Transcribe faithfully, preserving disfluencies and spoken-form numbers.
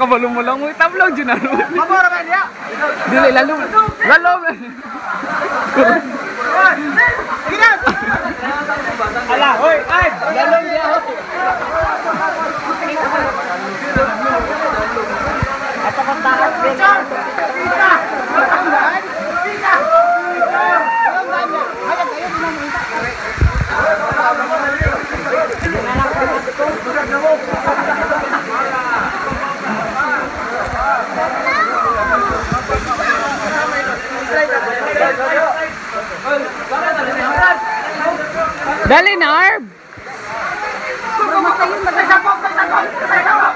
kabalo mo lang mo tablang dyan ano. Mabora ba niya? Dili, lalo. Lalo. Gina! Ala, hoy, ay! Lalo niya, hoy! Apa kontakan dia? Bisa! Bisa! Dali, Narb! May sakop! May sakop! May sakop!